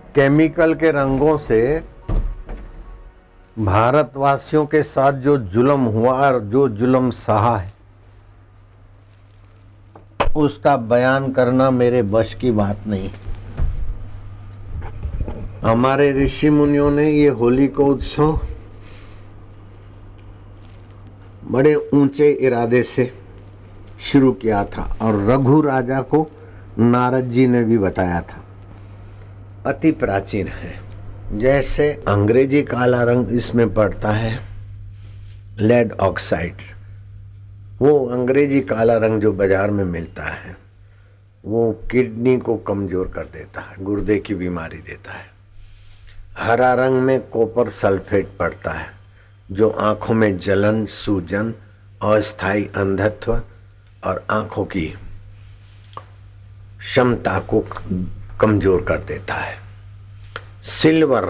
Chemical के रंगों से भारतवासियों के साथ जो जुल्म हुआ और जो जुल्म सहा है उसका बयान करना मेरे बश की बात नहीं। हमारे ऋषि मुनियों ने ये होली को उत्सव बड़े ऊंचे इरादे से शुरू किया था और रघु राजा को नारद जी ने भी बताया था। अति प्राचीन है। जैसे अंग्रेजी काला रंग इसमें पड़ता है लेड ऑक्साइड, वो अंग्रेजी काला रंग जो बाजार में मिलता है वो किडनी को कमजोर कर देता है, गुर्दे की बीमारी देता है। हरा रंग में कॉपर सल्फेट पड़ता है जो आंखों में जलन, सूजन, अस्थायी अंधत्व और आंखों की क्षमता को कमजोर कर देता है। सिल्वर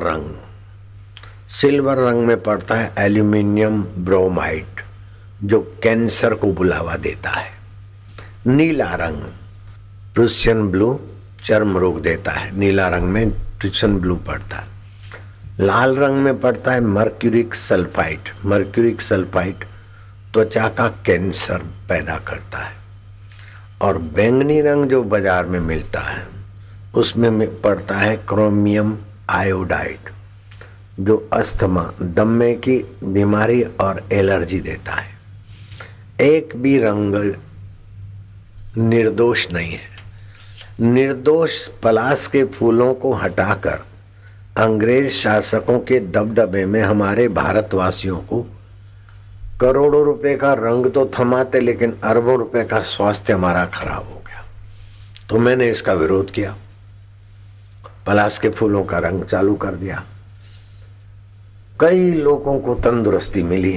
रंग में पड़ता है एल्यूमिनियम ब्रोमाइड जो कैंसर को बुलावा देता है। नीला रंग प्रूशियन ब्लू चर्म रोग देता है, नीला रंग में प्रूशियन ब्लू पड़ता है। लाल रंग में पड़ता है मर्क्यूरिक सल्फाइड त्वचा का कैंसर पैदा करता है। और बैंगनी रंग जो बाजार में मिलता है उसमें पड़ता है क्रोमियम आयोडाइड जो अस्थमा, दमे की बीमारी और एलर्जी देता है। एक भी रंग निर्दोष नहीं है। निर्दोष पलाश के फूलों को हटाकर अंग्रेज शासकों के दबदबे में हमारे भारतवासियों को करोड़ों रुपए का रंग तो थमाते लेकिन अरबों रुपए का स्वास्थ्य हमारा खराब हो गया। तो मैंने इसका विरोध किया, पलाश के फूलों का रंग चालू कर दिया। कई लोगों को तंदुरुस्ती मिली।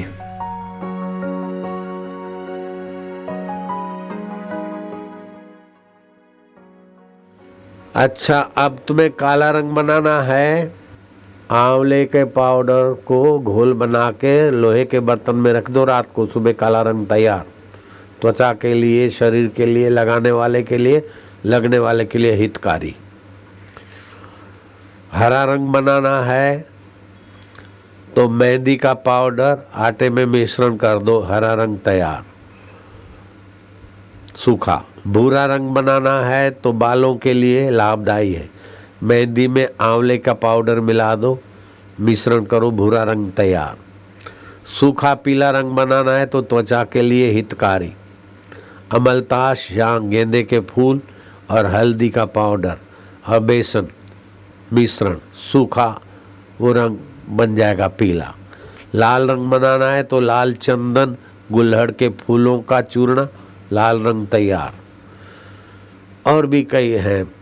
अच्छा, अब तुम्हें काला रंग बनाना है। आंवले के पाउडर को घोल बना के लोहे के बर्तन में रख दो, रात को सुबह काला रंग तैयार। त्वचा के लिए, शरीर के लिए, लगाने वाले के लिए, लगने वाले के लिए हितकारी। हरा रंग बनाना है तो मेहंदी का पाउडर आटे में मिश्रण कर दो, हरा रंग तैयार सूखा। भूरा रंग बनाना है तो बालों के लिए लाभदायी है, मेहंदी में आंवले का पाउडर मिला दो, मिश्रण करो, भूरा रंग तैयार। सूखा पीला रंग बनाना है तो त्वचा के लिए हितकारी। अमलताश या गेंदे के फूल और हल्दी का पाउडर और बेसन मिश्रण, सूखा वो रंग बन जाएगा पीला। लाल रंग बनाना है तो लाल चंदन, गुलहड़ के फूलों का चूर्ण, लाल रंग तैयार। और भी कई हैं।